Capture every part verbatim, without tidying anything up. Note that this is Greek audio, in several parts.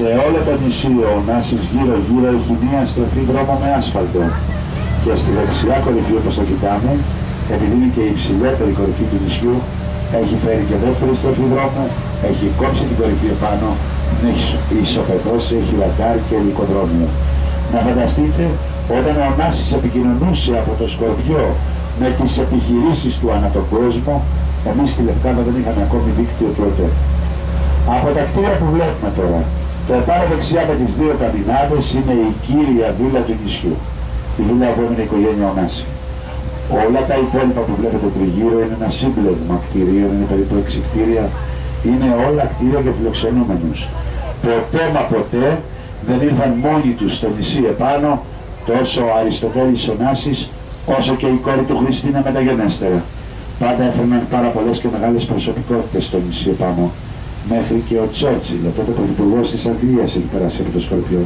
Σε όλο το νησί ο Ωνάσης γύρω γύρω έχει μία στροφή δρόμο με άσφαλτο και στη δεξιά κορυφή, όπως το κοιτάμε, επειδή είναι και η υψηλότερη κορυφή του νησιού, έχει φέρει και δεύτερη στροφή δρόμου, έχει κόψει την κορυφή επάνω, έχει ισοπεδώσει, έχει λατάρι και ελικοδρόμιο. Να φανταστείτε, όταν ο Ωνάσης επικοινωνούσε από το Σκορπιό με τις επιχειρήσεις του ανά τον κόσμο, εμείς στη Λευκάδα δεν είχαμε ακόμη δίκτυο του ΟΤΕ. Από τα κτίρια που βλέπουμε τώρα, το επάνω δεξιά με τις δύο καμινάδες είναι η κύρια βίλα του νησιού. Η βίλα που έμεινε η οικογένεια Ωνάση. Όλα τα υπόλοιπα που βλέπετε τριγύρω είναι ένα σύμπλεγμα κτηρίων, είναι περίπου έξι κτίρια. Είναι όλα κτίρια για φιλοξενούμενους. Ποτέ μα ποτέ δεν ήρθαν μόνοι τους στο νησί επάνω, τόσο ο Αριστοτέλης Ωνάσης, όσο και η κόρη του Χριστίνα μεταγενέστερα. Πάντα έφερναν πάρα πολλές και μεγάλες προσωπικότητες στο νησί επάνω. Μέχρι και ο Τσέρτσιλ, ο τότε πρωθυπουργός της Αγγλίας, έχει περάσει από το Σκορπιό.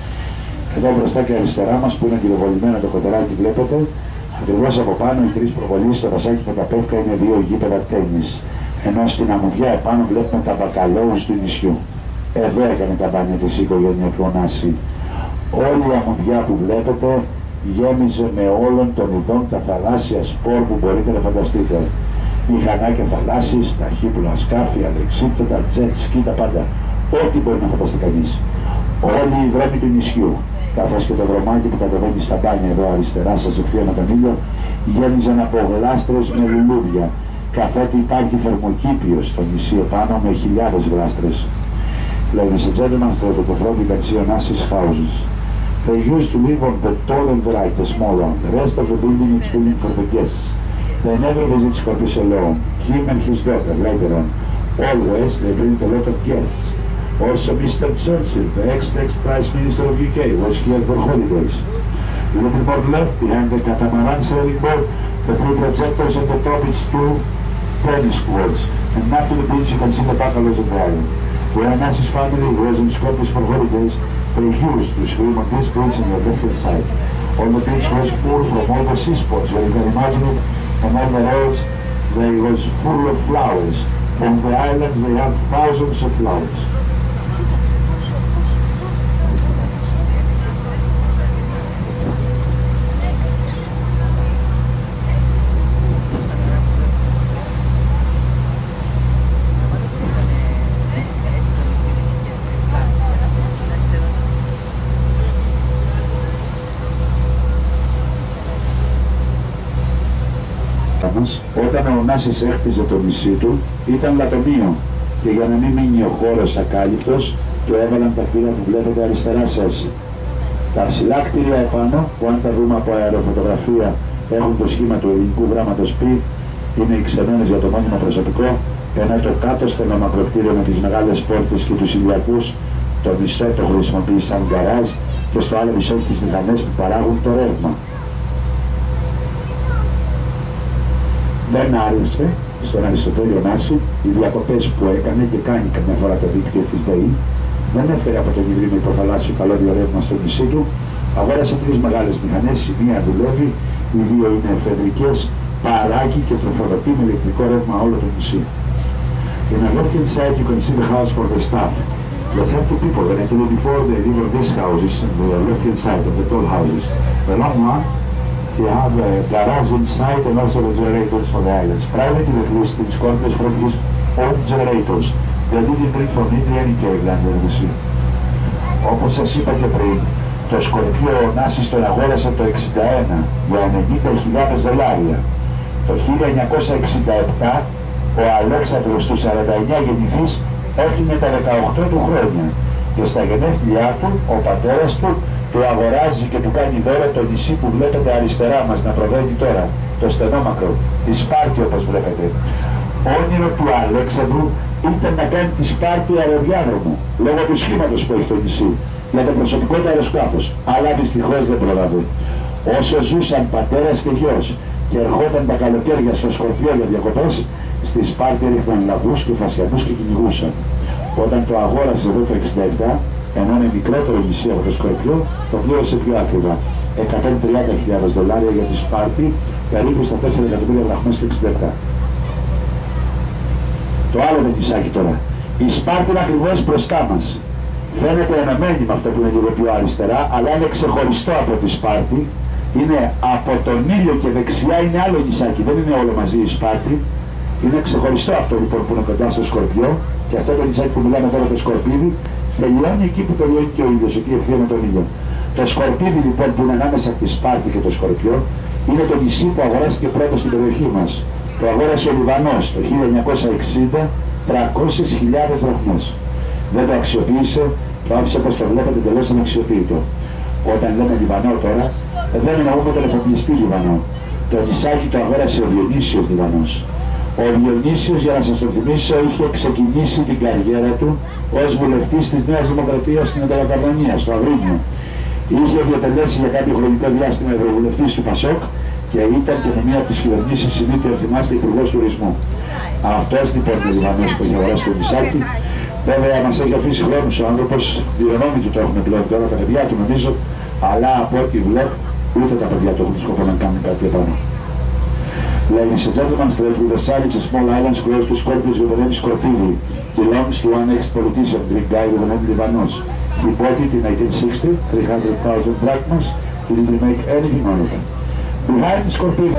Εδώ μπροστά και αριστερά μας, που είναι πυροβολημένο το κοτεράκι, βλέπετε, ακριβώς από πάνω οι τρεις προβολείς στο βασάκι Πεταπεύκα είναι δύο γήπεδα τένις. Ενώ στην αμμουδιά επάνω βλέπουμε τα μπακαλώους του νησιού. Εδώ έκανε τα μπάνια της οικογένεια του Ωνάση. Όλη η αμμουδιά που βλέπετε γέμιζε με όλων των ειδών τα θαλάσσια σπορ που μπορείτε να φανταστείτε. Μηχανάκια θαλάσσιες, τα χύπουλα σκάφη, αλεξίπτωτα, τζετ σκι, τα πάντα. Ό,τι μπορεί να φανταστεί κανείς. Όλοι οι δρόμοι του νησιού, καθώς και το δρομάκι που κατεβαίνει στα μπάνια εδώ αριστερά σας ευθεία με τον ήλιο, γέμιζαν από γλάστρες με λουλούδια, καθότι υπάρχει θερμοκήπιο στο νησί επάνω με χιλιάδες γλάστρες. Ladies and gentlemen, στο το front you can see Onassis houses. They used to live on the tall and right, the small one. The rest of the building is building for the guests. They never visit Skopje alone. Him and his daughter later on. Always they bring a lot of guests. Also Mister Churchill, the ex-ex-Prime Minister of U K, was here for holidays. A little more left, behind the catamaran sailing boat, the three projectors on the top, it's two tennis courts. And up to the beach you can see the bungalows of the island. When Onassis family was in Skopje for holidays, they used to swim on this beach on the left-hand side. All the beach was full from all the sea spots, where you can imagine it, and on the roads they was full of flowers. On the islands they have thousands of flowers. Όταν ο Ωνάσης έχτιζε το νησί του, ήταν λατομείο και για να μην μείνει ο χώρος ακάλυπτος, του έβαλαν τα κτίρια που βλέπετε αριστερά σας. Τα ψηλά κτίρια επάνω, που αν τα δούμε από αεροφωτογραφία έχουν το σχήμα του ελληνικού γράμματος π, είναι οι ξενώνες για το μόνιμο προσωπικό, ενώ το κάτω στενό μακροκτίριο με τις μεγάλες πόρτες και τους ηλιακούς, το μισό το χρησιμοποιεί σαν γκαράζ και στο άλλο μισό τις μηχανές που παράγουν το ρεύμα. Δεν άρεσε στον Αριστοτέλη Ωνάση οι διακοπές που έκανε και κάνει καμιά φορά το δίκτυο της ΔΕΗ. Δεν έφερε από τον Ιδρύμα υπροθαλάσσιο καλώδιο ρεύμα στο νησί του. Αγόρασε τρεις μεγάλες μηχανές, η μία δουλεύει, οι δύο είναι εφεδρικές, παράγει και τροφοδοτεί με ηλεκτρικό ρεύμα όλο το νησί. In the left-hand side you can see the house for the staff. The thirty people that actually before they live on these houses, on the left-hand side of the tall houses. The long one, they have a garage inside and also the generators for the islands. Privately at least in Scotland from his own generators. They didn't bring from India any cable under the sea. Όπως σας είπα και πριν, το Σκορπιό ο Ωνάσης τον αγόρασε το εξήντα ένα για ενενήντα χιλιάδες δολάρια. Το χίλια εννιακόσια εξήντα επτά ο Αλέξανδρος του σαράντα εννιά γεννηθής έφυγε τα δεκαοκτώ του χρόνια και στα γενέθλιά του ο πατέρας του του αγοράζει και του κάνει δώρο το νησί που βλέπετε αριστερά μας να προβαίνει τώρα, το στενόμακρο, τη Σπάρτη όπως βλέπετε. Όνειρο του Αλέξανδρου ήταν να κάνει τη Σπάρτη αεροδιάδρομο, λόγω του σχήματος που έχει το νησί, για το προσωπικό του αεροσκάφος, αλλά δυστυχώς δεν πρόλαβε. Όσο ζούσαν πατέρας και γιος και ερχόταν τα καλοκαίρια στο Σκορπιό για διακοπές, στη Σπάρτη ρίχναν λαγούς και φασιανούς και κυνηγούσαν. Όταν το αγόρασε εδώ το εξήντα επτά, ενώ είναι μικρότερο νησί από το Σκορπιό, το πλήρωσε πιο ακριβά. εκατόν τριάντα χιλιάδες δολάρια για τη Σπάρτη, περίπου στα τέσσερα εκατομμύρια δραχμές και εξήντα επτά. Το άλλο με νησάκι τώρα. Η Σπάρτη είναι ακριβώς μπροστά μας. Φαίνεται ενωμένη με αυτό που είναι λίγο πιο αριστερά, αλλά είναι ξεχωριστό από τη Σπάρτη. Είναι από τον ήλιο και δεξιά είναι άλλο νησάκι, δεν είναι όλο μαζί η Σπάρτη. Είναι ξεχωριστό αυτό λοιπόν που είναι κοντά στο Σκορπιό, και αυτό το νησάκι που μιλάμε τώρα, το Σκορπίδι, τελειώνει εκεί που τελειώνει και ο ήλιος, εκεί ευθεία με τον ήλιο. Το Σκορπίδι λοιπόν που είναι ανάμεσα από τη Σπάρτη και το Σκορπιό είναι το νησί που αγοράστηκε πρώτο στην περιοχή μας. Το αγόρασε ο Λιβανός το χίλια εννιακόσια εξήντα, τριακόσιες χιλιάδες δραχμές. Δεν το αξιοποίησε, το άφησε όπως το βλέπετε τελώς αναξιοποίητο. Όταν λέμε Λιβανό τώρα, δεν εννοούμε τον εφοπλιστή Λιβανό. Το νησάκι το αγόρασε ο Διονύσιος Λιβανός. Ο Διονύσιος, για να σας το θυμίσω, είχε ξεκινήσει την καριέρα του ως βουλευτής της Νέας Δημοκρατίας στην Μεταλλακαρδονία, στο Αγρίνιο. Είχε διατελέσει για κάποιο χρονικό διάστημα ευρωβουλευτής του Πασόκ και ήταν και με μία από τις κυβερνήσεις συνήθως, αν θυμάστε, υπουργός τουρισμού. Αυτός λοιπόν ο Λιβανός που έχει αγοράσει το νησάκι. Βέβαια μας έχει αφήσει χρόνους ο άνθρωπος, διονόμοι του το έχουν πλέον τώρα τα παιδιά του νομίζω, αλλά από ό,τι βλέπω ούτε τα παιδιά του έχουν σκοπό να κάνουν κάτι επάνω. Ladies and gentlemen, straight with the sun, it's a small island close to Scorpius with the name Scorpidi. Belongs to one ex-politician, Greek guy with the name Livanos. He bought it in eighteen sixty, three hundred thousand drachmas. He didn't make anything on it. Behind Scorpidi.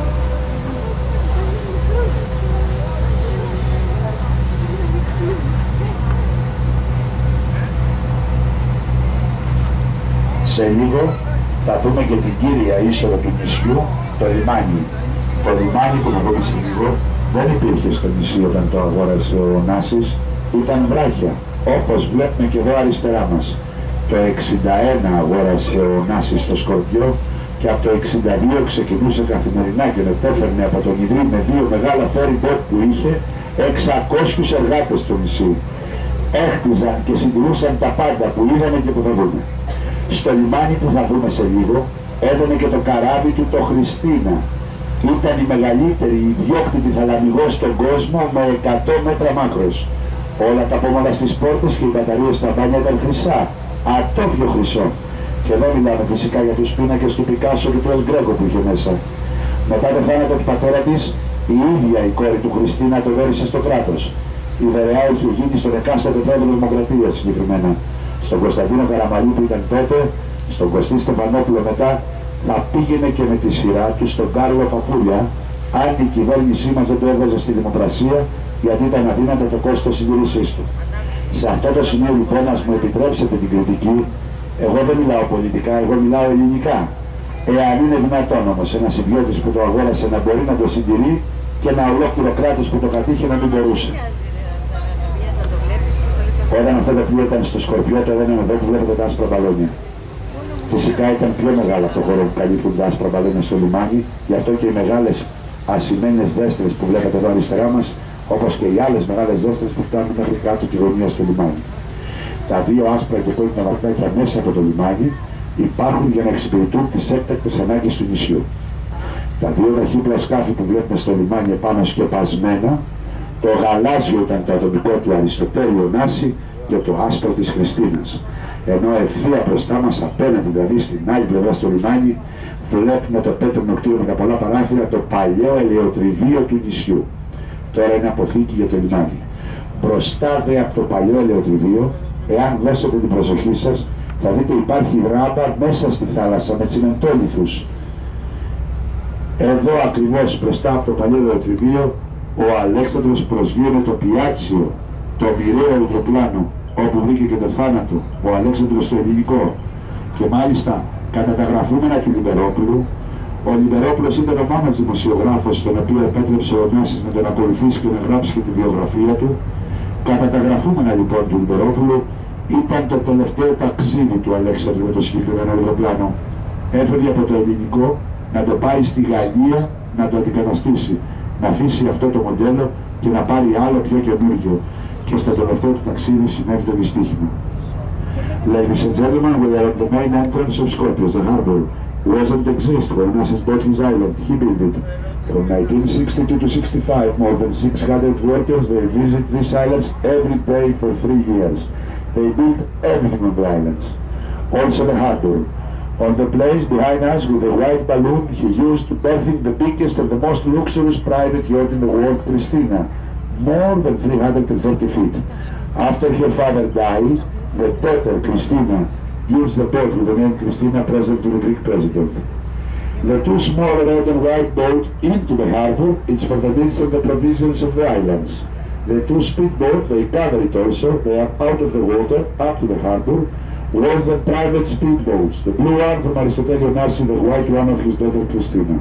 Σε λίγο θα δούμε και την κύρια είσοδο του νησιού, το λιμάνι. Το λιμάνι που θα δούμε σε λίγο δεν υπήρχε στο νησί όταν το αγόρασε ο Νάσης, ήταν βράχια, όπως βλέπουμε και εδώ αριστερά μας. Το εξήντα ένα αγόρασε ο Νάσης το Σκορπιό και από το εξήντα δύο ξεκινούσε καθημερινά και μετέφερνε από τον Ιδρύ με δύο μεγάλα ferry boat που είχε εξακόσιους εργάτες στο νησί. Έχτιζαν και συντηρούσαν τα πάντα που είδαμε και που θα δούμε. Στο λιμάνι που θα δούμε σε λίγο έδωνε και το καράβι του το Χριστίνα. Ήταν η μεγαλύτερη ιδιόκτητη θαλαμιγός στον κόσμο με εκατό μέτρα μάκρος. Όλα τα πόμαλα στις πόρτες και οι μπαταρίες στα μπάνια ήταν χρυσά, ατόφιο χρυσό. Και εδώ μιλάμε φυσικά για τους πίνακες του Πικάσο και του Ελγκρέκο που είχε μέσα. Μετά το θάνατο του πατέρα της, η ίδια η κόρη του Χριστίνα το βέρισε στο κράτος. Η δωρεά είχε γίνει στον εκάστοτε πρόεδρο Δημοκρατίας συγκεκριμένα. Στον Κωνσταντίνο Καραμαλή που ήταν τότε, στον Κωστή Στεφανόπουλο μετά, θα πήγαινε και με τη σειρά του στον Κάρλο Παπούλια, αν η κυβέρνησή μας δεν το έβγαζε στη δημοπρασία, γιατί ήταν αδύνατο το κόστος συντήρησής του. Σε αυτό το σημείο λοιπόν, ας μου επιτρέψετε την κριτική, εγώ δεν μιλάω πολιτικά, εγώ μιλάω ελληνικά. Εάν είναι δυνατόν όμως ένας ιδιώτης που το αγόρασε να μπορεί να το συντηρεί και ένα ολόκληρο κράτος που το κατήχε να μην μπορούσε. Όταν αυτό το πλοίο ήταν στο Σκορπιό, το έδαιναν εδώ που βλέπετε τα άσπρα μπαλόνια. Φυσικά ήταν πιο μεγάλο από το χώρο που καλύπτουν τα άσπρα μπαλόνια στο λιμάνι, γι' αυτό και οι μεγάλες ασημένες δέστρες που βλέπετε εδώ αριστερά μας, όπως και οι άλλες μεγάλες δέστρες που φτάνουν μέχρι κάτω τη γωνία στο λιμάνι. Τα δύο άσπρα και κόκκινα βαρκάκια μέσα από το λιμάνι υπάρχουν για να εξυπηρετούν τις έκτακτες ανάγκες του νησιού. Τα δύο ταχύπλα σκάφη που βλέπουμε στο λιμάνι επάνω σκεπασμένα, το γαλάζιο ήταν το ατομικό του Αριστοτέλη ο Νάση και το άσπρο της Χριστίνας. Ενώ ευθεία μπροστά μας, απέναντι δηλαδή στην άλλη πλευρά στο λιμάνι, βλέπουμε το πέτρινο κτίριο με τα πολλά παράθυρα, το παλιό ελαιοτριβείο του νησιού. Τώρα είναι αποθήκη για το λιμάνι. Μπροστά δε από το παλιό ελαιοτριβείο, εάν δώσετε την προσοχή σας, θα δείτε υπάρχει ράμπα μέσα στη θάλασσα με τσιμεντόλιθους. Εδώ ακριβώς μπροστά από το παλιό ελαιοτριβείο, ο Αλέξανδρος προσγείωνε το πιάτσιο, το μοιραίο υδροπλάνο, όπου βρήκε και το θάνατο, ο Αλέξανδρος στο ελληνικό. Και μάλιστα κατά τα γραφούμενα του Λιμπερόπουλου, ο Λιμπερόπουλος ήταν ο μόνος δημοσιογράφος τον οποίο επέτρεψε ο Νάσης να τον ακολουθήσει και να γράψει και τη βιογραφία του. Κατά τα γραφούμενα λοιπόν του Λιμπερόπουλου, ήταν το τελευταίο ταξίδι του Αλέξανδρου με το συγκεκριμένο αεροπλάνο. Έφευγε από το ελληνικό να το πάει στη Γαλλία να το αντικαταστήσει, να αφήσει αυτό το μοντέλο και να πάρει άλλο πιο καινούργιο. Και στο τελευταίο του ταξίδι συνέβη το δυστύχημα. Ladies and gentlemen, we are at the main entrance of Scorpius, the harbor. It doesn't exist when Onassis bought his island. He built it. From nineteen sixty-two to sixty-five, more than six hundred workers, they visit these islands every day for three years. They built everything on the islands. Also the harbor. On the place behind us with a white balloon, he used to berthing the biggest and the most luxurious private yacht in the world, Christina. More than three hundred thirty feet. After her father died, the daughter Christina gives the boat with the name Christina present to the Greek president. The two small red and white boats into the harbor, it's for the needs of the provisions of the islands. The two speedboats, they cover it also, they are out of the water, up to the harbor, with the private speedboats. The blue one from Aristotelio Onassis, the white one of his daughter Christina.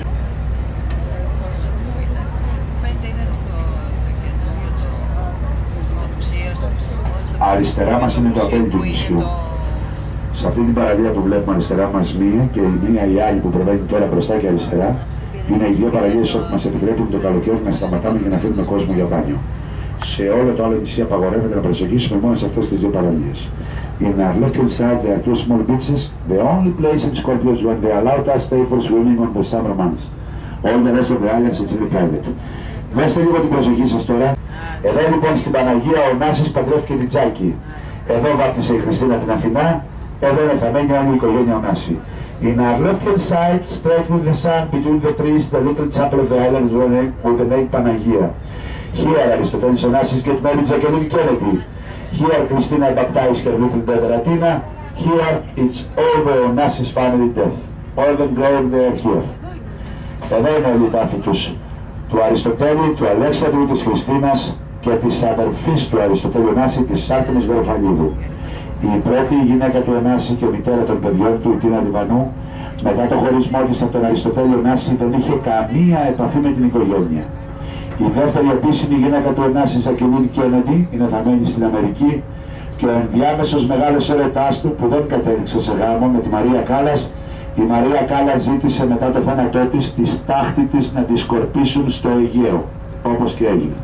Αριστερά μας είναι το απέναντι του νησιού. Σε αυτή την παραλία που βλέπουμε αριστερά μας μία και η μία η άλλη που προβαίνει τώρα μπροστά και αριστερά είναι οι δύο παραλίες που μας επιτρέπουν το καλοκαίρι να σταματάμε και να αφήνουμε κόσμο για μπάνιο. Σε όλο το άλλο νησί απαγορεύεται να προσεγγίσουμε μόνο σε αυτές τις δύο παραλίες. In our left hand side there are two small beaches, the only place in Scorpios when they allowed us stay for swimming on the summer months. All the rest of the islands it's really private. Δέστε λίγο την προσοχή σας τώρα. Εδώ λοιπόν στην Παναγία ο Onassis παντρεύτηκε την Τζάκη. Εδώ βάπτισε η Χριστίνα την Αθηνά. Εδώ είναι θαμένη όλη η οικογένεια Onassis. In our left hand side, straight with the sun, between the trees, the little chapel of the island is with the name Panagia. Here Aristotelis Onassis get married Jacqueline Kennedy. Here Christina baptized her little daughter Athena. Here it's all the Onassis family death. All of them growing there here. Εδώ είναι όλοι οι τάφοι τους. Του Αριστοτέλη, του Αλέξανδρου, της Χριστίνας και της αδερφής του Αριστοτέλη Onassis, της Άρτεμις Γεροφαλίδου. Η πρώτη γυναίκα του Onassis και μητέρα των παιδιών του, η Τίνα Λιβανού, μετά το χωρισμό της από τον Αριστοτέλη Onassis δεν είχε καμία επαφή με την οικογένεια. Η δεύτερη επίσημη γυναίκα του Onassis, Jacqueline Kennedy, είναι θαμένη στην Αμερική και ο ενδιάμεσος μεγάλος έρωτάς του που δεν κατέληξε σε γάμο με τη Μαρία Κάλλας. Η Μαρία Κάλλας ζήτησε μετά το θάνατό της τη στάχτη της να τη σκορπίσουν στο Αιγαίο, όπως και έγινε.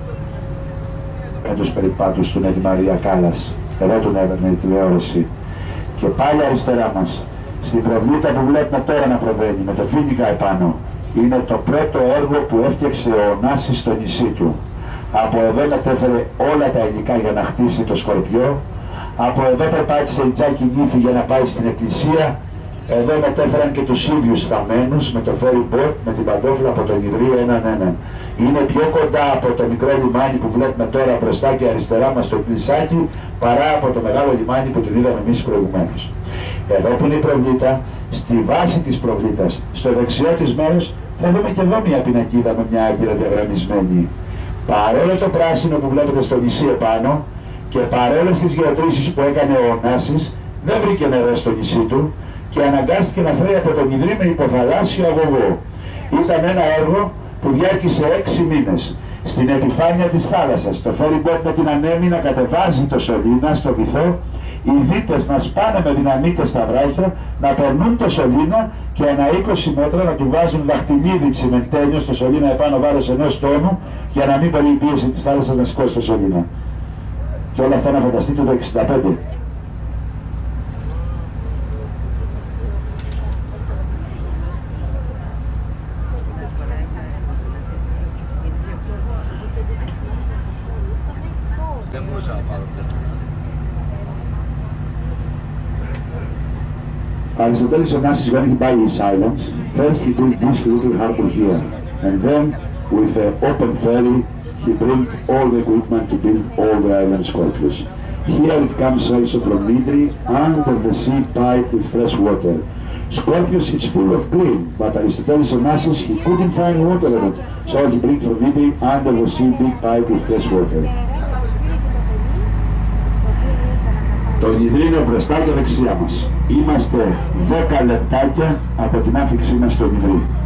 Με τους περιπάτους του είναι τη Μαρία Κάλλας. Εδώ τον έβαιρνε η τηλεόραση. Και πάλι αριστερά μας, στην προβλήτα που βλέπουμε τώρα να προβαίνει, με το φοίνικα επάνω, είναι το πρώτο έργο που έφτιαξε ο Onassis στο νησί του. Από εδώ μετέφερε όλα τα υλικά για να χτίσει το σκορπιό. Από εδώ περπάτησε η Τζάκη νύφη για να πάει στην εκκλησία. Εδώ μετέφεραν και τους ίδιους θαμμένους με το ferry boat, με την παντόφλα από τον Ιδρύο έναν έναν. Είναι πιο κοντά από το μικρό λιμάνι που βλέπουμε τώρα μπροστά και αριστερά μας στο εκκλησάκι, παρά από το μεγάλο λιμάνι που την είδαμε εμείς προηγουμένως. Εδώ που είναι η προβλήτα, στη βάση της προβλήτας, στο δεξιό της μέρος, θα δούμε και εδώ μια πινακίδα με μια άγκυρα διαγραμμισμένη. Παρόλο το πράσινο που βλέπετε στο νησί επάνω και παρόλες τις γεωτρήσεις που έκανε ο Onassis, δεν βρήκε νερό στο νησί του και αναγκάστηκε να φέρει από τον Ιδρύ με υποθαλάσσιο αγωγό. Ήταν ένα έργο που διάρκησε έξι μήνες. Στην επιφάνεια της θάλασσας, το ferry boat με την ανέμη να κατεβάζει το σωλήνα στο βυθό, οι δίτες να σπάνε με δυναμίτες στα βράχια, να περνούν το σωλήνα και ανά είκοσι μέτρα να του βάζουν δαχτυλίδι τσιμεντένιο στο σωλήνα επάνω βάρος ενός τόνου για να μην μπορεί η πίεση της θάλασσας να σηκώσει το σωλήνα. Και όλα αυτά να φανταστείτε το εξήντα πέντε. Aristotelis Onassis, when he buy his islands, first he built this little harbor here, and then with an open ferry he bring all the equipment to build all the island Scorpios. Here it comes also from Nidri under the sea pipe with fresh water. Scorpios is full of green, but Aristotelis Onassis he couldn't find water in it, so he bring from Nidri under the sea big pipe with fresh water. Το Ιδρύο μπροστά και δεξιά μας. Είμαστε δέκα λεπτάκια από την άφηξή μας στο Ιδρύ.